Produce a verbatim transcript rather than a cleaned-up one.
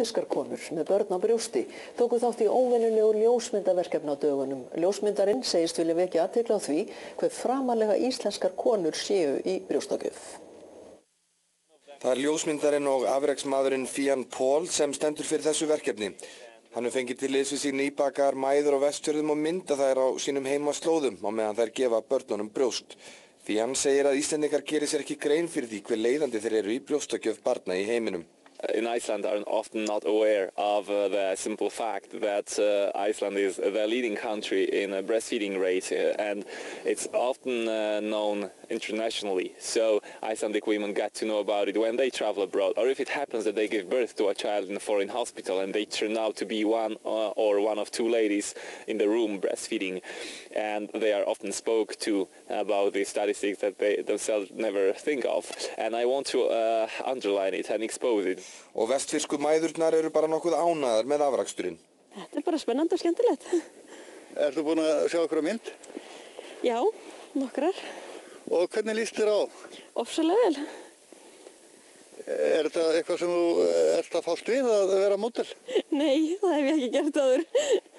Vestfirskar konur með börn á brjósti tóku þátt í óvenjulegu ljósmyndaverkefni á dögunum. Ljósmyndarinn segist vilja vekja athygli á því hve framarlega íslenskar konur séu í brjóstagjöf. Það er ljósmyndarinn og afreksmaðurinn Fían Pól sem stendur fyrir þessu verkefni. Hann hefur fengið til liðs við sig nýbakaðar mæður á Vestfjörðum og mynda þær á sínum heimaslóðum á meðan þær gefa börnunum brjóst. Fían segir að Íslendingar geri sér ekki grein fyrir því hve leiðandi þeir eru í brjóstagjöf barna í heiminum. In Iceland are often not aware of uh, the simple fact that uh, Iceland is the leading country in a breastfeeding rate, uh, and it's often uh, known internationally. So Icelandic women get to know about it when they travel abroad, or if it happens that they give birth to a child in a foreign hospital and they turn out to be one uh, or one of two ladies in the room breastfeeding, and they are often spoke to about the statistics that they themselves never think of. And I want to uh, underline it and expose it. Og vestfirsku mæðurnar eru bara nokkuð ánægðar með afraksturinn. Þetta er bara spennandi og skemmtilegt. Ertu búin að sjá okkur á mynd? Já, nokkrar. Og hvernig líst þér á? Ofsalega vel. Er þetta eitthvað sem þú ert að fást við að vera módel? Nei, það hef ég ekki gert áður.